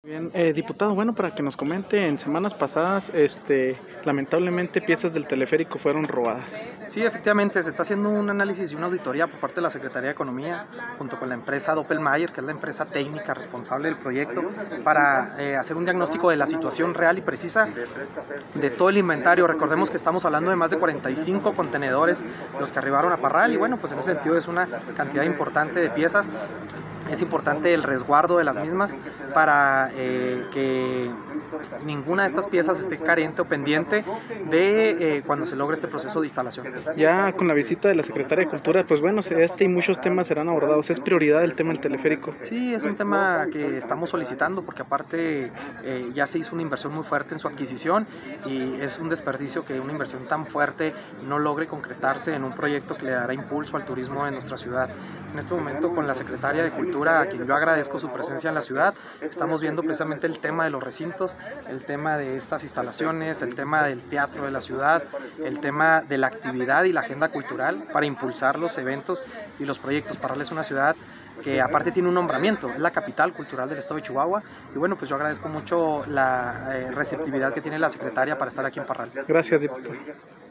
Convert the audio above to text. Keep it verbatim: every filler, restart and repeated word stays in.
Bien, eh, diputado, bueno, para que nos comente, en semanas pasadas, este, lamentablemente piezas del teleférico fueron robadas. Sí, efectivamente, se está haciendo un análisis y una auditoría por parte de la Secretaría de Economía, junto con la empresa Doppelmayr, que es la empresa técnica responsable del proyecto, para eh, hacer un diagnóstico de la situación real y precisa de todo el inventario. Recordemos que estamos hablando de más de cuarenta y cinco contenedores los que arribaron a Parral, y bueno, pues en ese sentido es una cantidad importante de piezas. Es importante el resguardo de las mismas para eh, que ninguna de estas piezas esté carente o pendiente de eh, cuando se logre este proceso de instalación. Ya con la visita de la Secretaria de Cultura, pues bueno, este y muchos temas serán abordados. ¿Es prioridad el tema del teleférico? Sí, es un tema que estamos solicitando porque aparte eh, ya se hizo una inversión muy fuerte en su adquisición y es un desperdicio que una inversión tan fuerte no logre concretarse en un proyecto que le dará impulso al turismo en nuestra ciudad. En este momento, con la Secretaria de Cultura, a quien yo agradezco su presencia en la ciudad, estamos viendo precisamente el tema de los recintos, el tema de estas instalaciones, el tema del teatro de la ciudad, el tema de la actividad y la agenda cultural para impulsar los eventos y los proyectos. Parral es una ciudad que aparte tiene un nombramiento, es la capital cultural del estado de Chihuahua, y bueno, pues yo agradezco mucho la eh, receptividad que tiene la secretaria para estar aquí en Parral. Gracias, diputado.